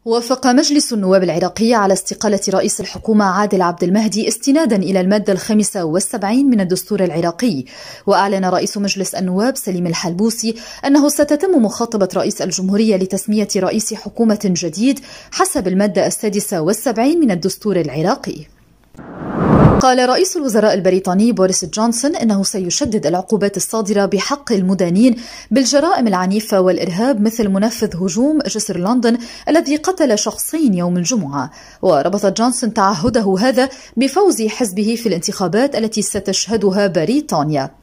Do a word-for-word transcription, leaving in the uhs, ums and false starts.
وافق مجلس النواب العراقي على استقالة رئيس الحكومة عادل عبد المهدي استنادا إلى المادة الخامسة والسبعين من الدستور العراقي. وأعلن رئيس مجلس النواب سليم الحلبوسي أنه ستتم مخاطبة رئيس الجمهورية لتسمية رئيس حكومة جديد حسب المادة السادسة والسبعين من الدستور العراقي. قال رئيس الوزراء البريطاني بوريس جونسون إنه سيشدد العقوبات الصادرة بحق المدانين بالجرائم العنيفة والإرهاب مثل منفذ هجوم جسر لندن الذي قتل شخصين يوم الجمعة. وربط جونسون تعهده هذا بفوز حزبه في الانتخابات التي ستشهدها بريطانيا.